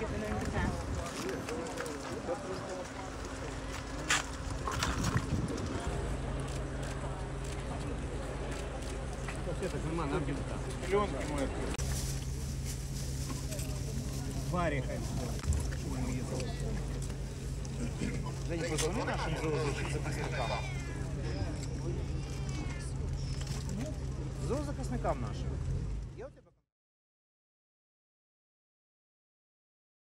get the name of the town. Женя, позвони нашим зоозахисникам нашим. Зоозахисникам нашим.